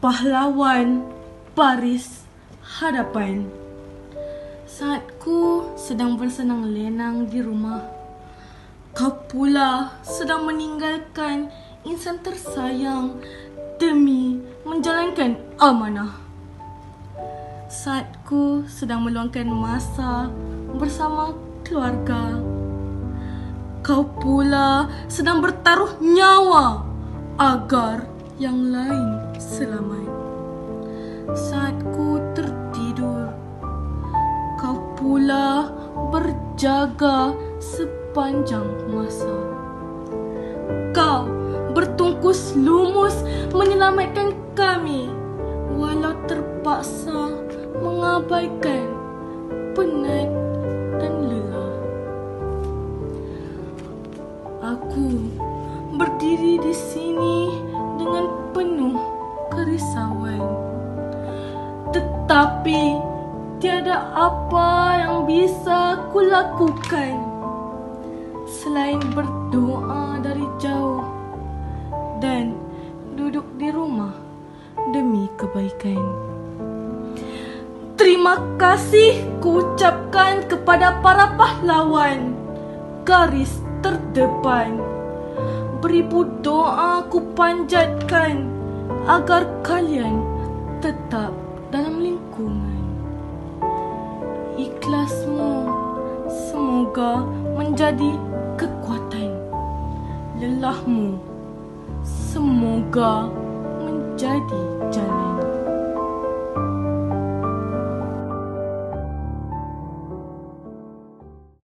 pahlawan baris hadapan. Saat ku sedang bersenang lenang di rumah, kau pula sedang meninggalkan insan tersayang demi menjalankan amanah. Saat ku sedang meluangkan masa bersama keluarga, kau pula sedang bertaruh nyawa agar yang lain selamat. Saat ku tertidur, kau pula berjaga sepanjang masa. Kau bertungkus lumus menyelamatkan kami, walau terpaksa mengabaikan penat dan lelah. Aku berdiri di sini dengan penuh kerisauan, tetapi tiada apa yang bisa kulakukan selain berdoa dari jauh dan duduk di rumah demi kebaikan. Terima kasih ku ucapkan kepada para pahlawan garis terdepan. Beribu doa ku panjatkan agar kalian tetap dalam lingkungan. Ikhlasmu semoga menjadi kekuatan. Lelahmu semoga menjadi